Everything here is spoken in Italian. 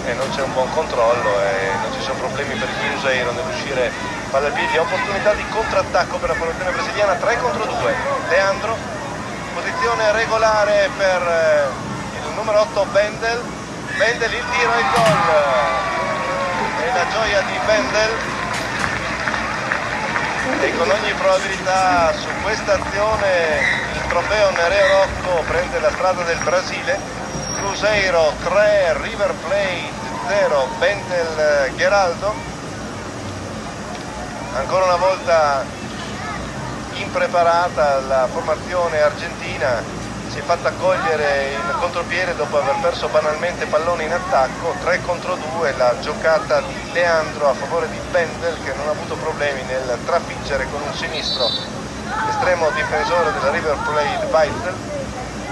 e non c'è un buon controllo e non ci sono problemi per il Cruzeiro nell'uscire palla al piede. Opportunità di contrattacco per la formazione brasiliana, 3 contro 2. Leandro, posizione regolare per il numero 8 Bendel, il tiro e il gol, e la gioia di Bendel, e con ogni probabilità su questa azione il trofeo Nereo Rocco prende la strada del Brasile. Cruzeiro 3, River Plate 0, Bendel Geraldo. Ancora una volta impreparata la formazione argentina, si è fatta cogliere in contropiede dopo aver perso banalmente pallone in attacco. 3 contro 2 la giocata di Leandro a favore di Bendel, che non ha avuto problemi nel trafiggere con un sinistro l'estremo difensore della River Plate Weitzel.